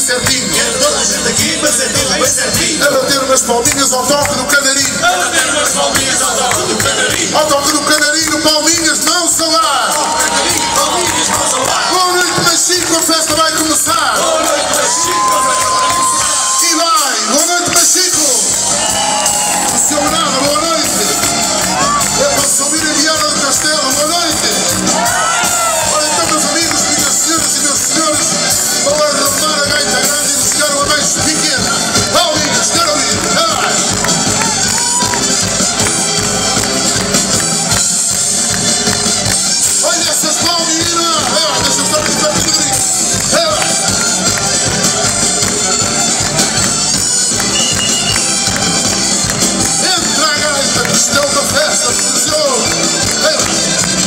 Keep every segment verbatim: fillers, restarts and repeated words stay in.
certinho. Quero toda a gente aqui para ser tudo bem certinho. A bater umas palminhas ao toque do canarinho. A bater umas palminhas ao toque do canarinho. Ao toque do canarinho, palminhas, mãos ao ar. Ao canarinho, palminhas, mãos ao ar. Boa noite, Machico, a festa vai começar. Boa noite, Machico, a festa vai começar. E vai, boa noite, Machico. O seu nada, boa noite. É para subir em Viana do Castelo, boa noite. Olha então, meus amigos, minhas senhoras e meus senhores, vou arrumar a gaita grande e buscar uma mais pequena. Palminhas, quero ouvir. Vai. Olha essas palminhas. Vai, deixa eu só pintar aqui no brinco. Vai. Entra a gaita, questão da festa, professor. Vai.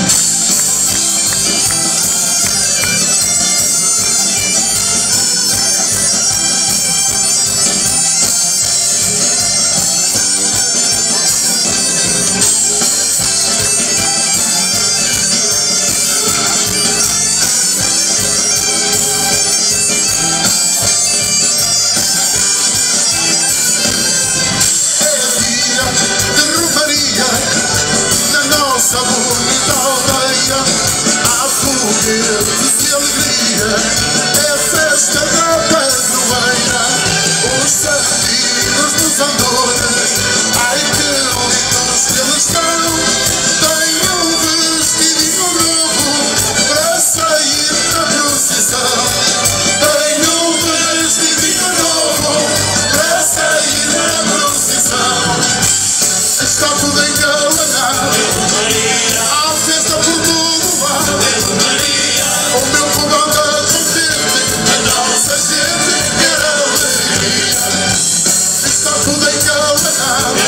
Nossa bonita aldeia, há foguetes e alegria, é festa da padroeira, os sardinhos dos andores, ai que lindos que eles são, têm um vestidinho novo para sair na procissão, têm um vestidinho novo para sair na procissão, está tudo engalanado. Há festa por todo lado. O meu povo anda contente, a nossa gente quer alegria. Está tudo engalanado.